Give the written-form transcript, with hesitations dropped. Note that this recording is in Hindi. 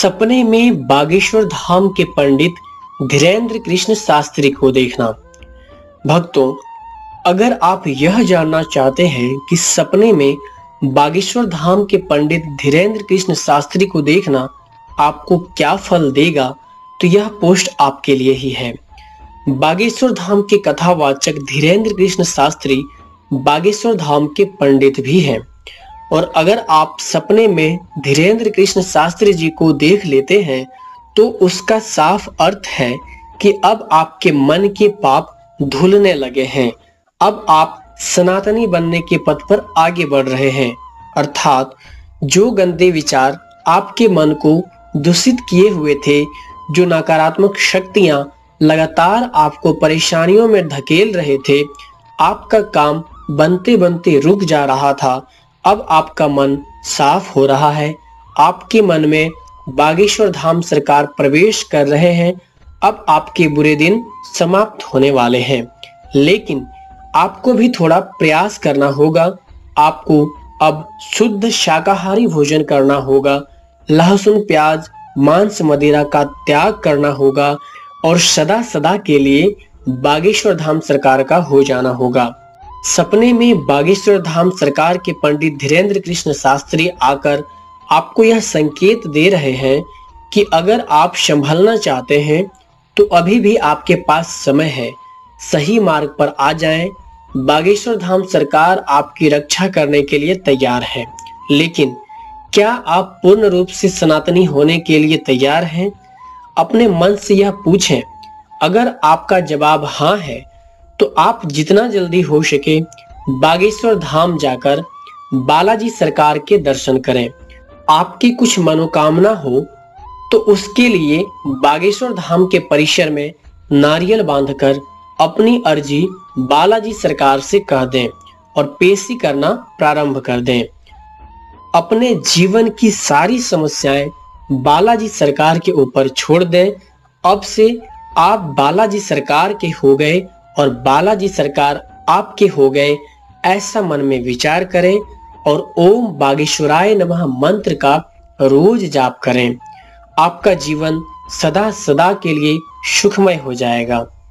सपने में बागेश्वर धाम के पंडित धीरेन्द्र कृष्ण शास्त्री को देखना। भक्तों, अगर आप यह जानना चाहते हैं कि सपने में बागेश्वर धाम के पंडित धीरेन्द्र कृष्ण शास्त्री को देखना आपको क्या फल देगा, तो यह पोस्ट आपके लिए ही है। बागेश्वर धाम के कथावाचक धीरेन्द्र कृष्ण शास्त्री बागेश्वर धाम के पंडित भी हैं, और अगर आप सपने में धीरेन्द्र कृष्ण शास्त्री जी को देख लेते हैं तो उसका साफ अर्थ है कि अब आपके मन के पाप धुलने लगे हैं। अब आप सनातनी बनने के पथ पर आगे बढ़ रहे हैं, अर्थात जो गंदे विचार आपके मन को दूषित किए हुए थे, जो नकारात्मक शक्तियां लगातार आपको परेशानियों में धकेल रहे थे, आपका काम बनते बनते रुक जा रहा था, अब आपका मन साफ हो रहा है। आपके मन में बागेश्वर धाम सरकार प्रवेश कर रहे हैं। अब आपके बुरे दिन समाप्त होने वाले हैं, लेकिन आपको भी थोड़ा प्रयास करना होगा। आपको अब शुद्ध शाकाहारी भोजन करना होगा, लहसुन प्याज मांस मदिरा का त्याग करना होगा और सदा सदा के लिए बागेश्वर धाम सरकार का हो जाना होगा। सपने में बागेश्वर धाम सरकार के पंडित धीरेन्द्र कृष्ण शास्त्री आकर आपको यह संकेत दे रहे हैं कि अगर आप संभलना चाहते हैं तो अभी भी आपके पास समय है, सही मार्ग पर आ जाएं। बागेश्वर धाम सरकार आपकी रक्षा करने के लिए तैयार है, लेकिन क्या आप पूर्ण रूप से सनातनी होने के लिए तैयार हैं? अपने मन से यह पूछें। अगर आपका जवाब हाँ है तो आप जितना जल्दी हो सके बागेश्वर धाम जाकर बालाजी सरकार के दर्शन करें। आपकी कुछ मनोकामना हो तो उसके लिए बागेश्वर धाम के परिसर में नारियल बांधकर अपनी अर्जी बालाजी सरकार से कह दें और पेशी करना प्रारंभ कर दें। अपने जीवन की सारी समस्याएं बालाजी सरकार के ऊपर छोड़ दें। अब से आप बालाजी सरकार के हो गए और बालाजी सरकार आपके हो गए, ऐसा मन में विचार करें और ओम बागेश्वराय नमः मंत्र का रोज जाप करें। आपका जीवन सदा सदा के लिए सुखमय हो जाएगा।